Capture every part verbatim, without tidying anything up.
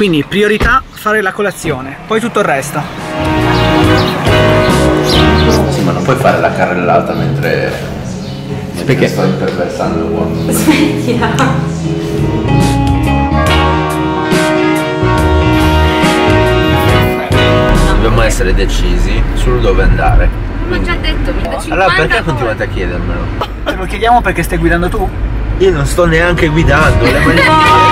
Quindi priorità fare la colazione, poi tutto il resto. Sì, ma non puoi fare la carrellata mentre, mentre perché sto imperversando il uomo. Smettiamo. Dobbiamo essere decisi su dove andare. L'ho già detto, mi do Allora perché continuate a chiedermelo? Te lo chiediamo perché stai guidando tu? Io non sto neanche guidando, le mani...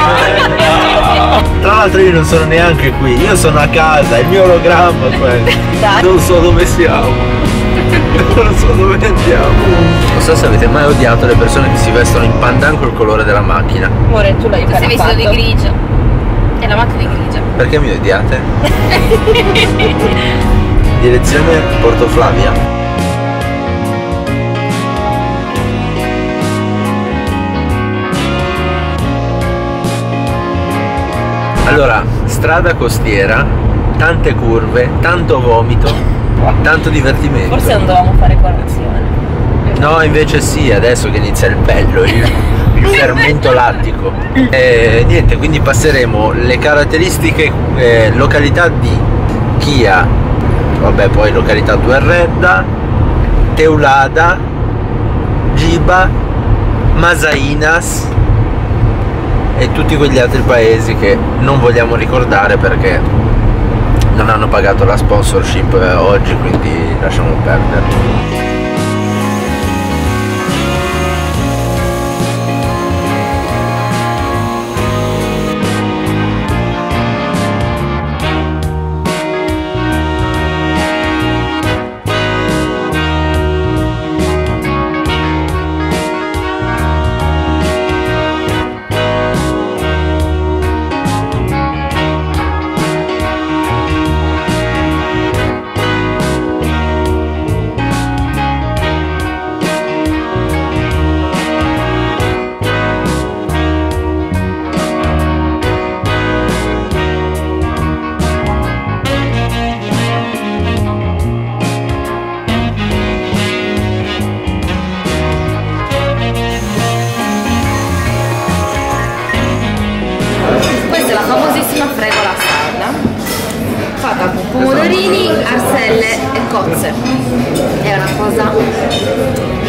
Tra l'altro io non sono neanche qui, io sono a casa, è il mio ologramma quello. Non so dove siamo. Non so dove andiamo. Non so se avete mai odiato le persone che si vestono in pandan col colore della macchina. Amore, tu l'hai sei vestito di grigio. E la macchina è grigia. Perché mi odiate? Direzione Porto Flavia. Allora, strada costiera, tante curve, tanto vomito, tanto divertimento. Forse non dovevamo fare colazione. No, invece sì, adesso che inizia il bello, il, il fermento lattico. E niente, quindi passeremo le caratteristiche eh, località di Chia, vabbè, poi località Duerredda, Teulada, Giba, Masainas e tutti quegli altri paesi che non vogliamo ricordare perché non hanno pagato la sponsorship oggi, quindi lasciamo perdere. Fatta con pomodorini, arselle e cozze. È una cosa...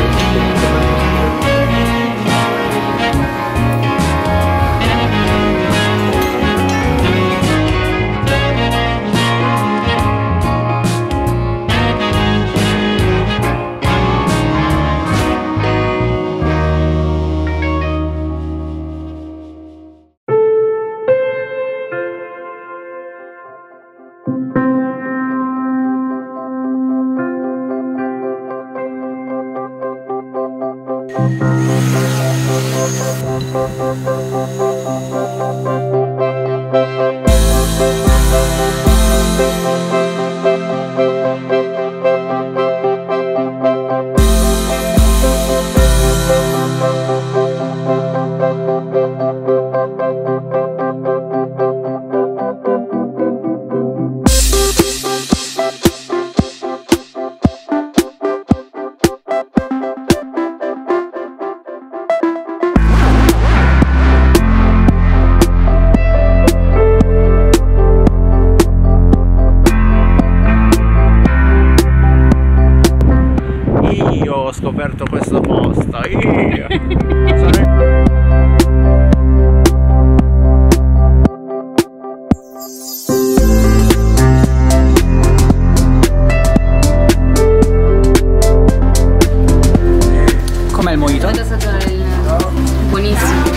Ho scoperto questo posto, io. Com'è il mojito? Vado a assaggiare il... buonissimo.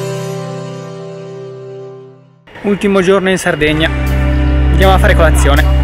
Ultimo giorno in Sardegna. Andiamo a fare colazione.